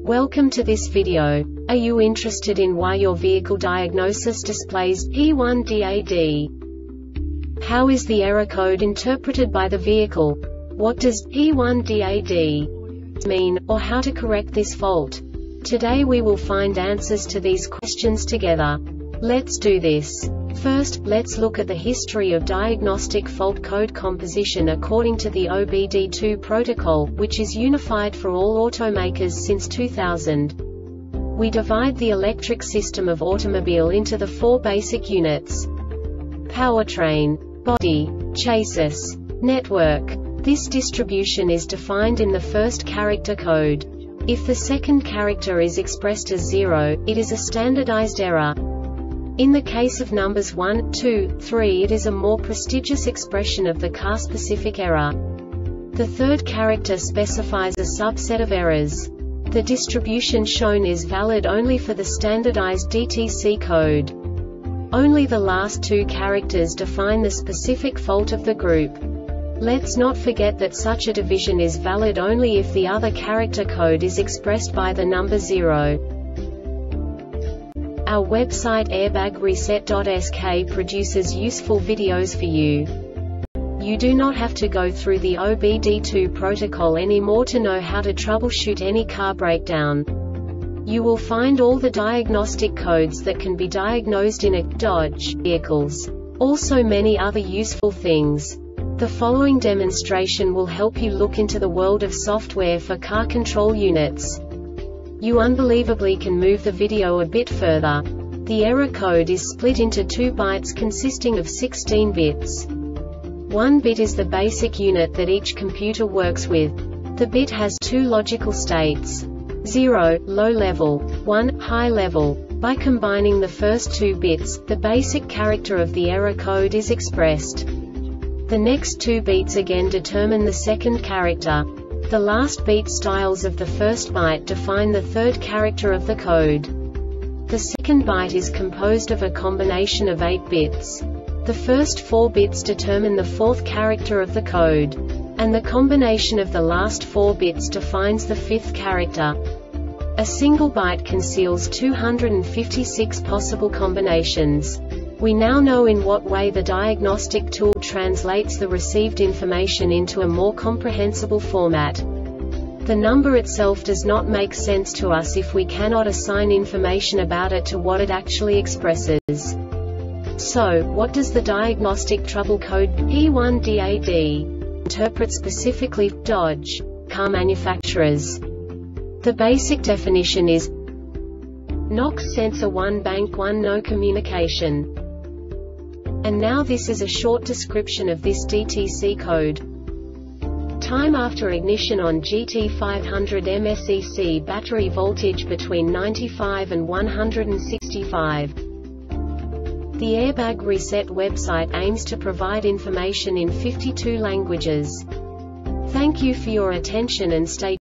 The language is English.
Welcome to this video. Are you interested in why your vehicle diagnosis displays P1DAD? How is the error code interpreted by the vehicle? What does P1DAD mean, or how to correct this fault? Today we will find answers to these questions together. Let's do this. First, let's look at the history of diagnostic fault code composition according to the OBD2 protocol, which is unified for all automakers since 2000. We divide the electric system of automobile into the four basic units: powertrain, body, chassis, network. This distribution is defined in the first character code. If the second character is expressed as 0, it is a standardized error. In the case of numbers 1, 2, 3, it is a more prestigious expression of the car-specific error. The third character specifies a subset of errors. The distribution shown is valid only for the standardized DTC code. Only the last two characters define the specific fault of the group. Let's not forget that such a division is valid only if the other character code is expressed by the number 0. Our website airbagreset.sk produces useful videos for you. You do not have to go through the OBD2 protocol anymore to know how to troubleshoot any car breakdown. You will find all the diagnostic codes that can be diagnosed in a Dodge vehicles. Also many other useful things. The following demonstration will help you look into the world of software for car control units. You unbelievably can move the video a bit further. The error code is split into 2 bytes consisting of 16 bits. 1 bit is the basic unit that each computer works with. The bit has 2 logical states: 0, low level, 1, high level. By combining the first 2 bits, the basic character of the error code is expressed. The next 2 beats again determine the second character. The last beat styles of the first byte define the third character of the code. The second byte is composed of a combination of 8 bits. The first 4 bits determine the fourth character of the code. And the combination of the last 4 bits defines the fifth character. A single byte conceals 256 possible combinations. We now know in what way the diagnostic tool translates the received information into a more comprehensible format. The number itself does not make sense to us if we cannot assign information about it to what it actually expresses. So, what does the diagnostic trouble code P1DAD interpret specifically for Dodge car manufacturers? The basic definition is NOx sensor 1 bank 1 no communication. And now this is a short description of this DTC code. Time after ignition on GT500 MSEC battery voltage between 95 and 165. The Airbag Reset website aims to provide information in 52 languages. Thank you for your attention and stay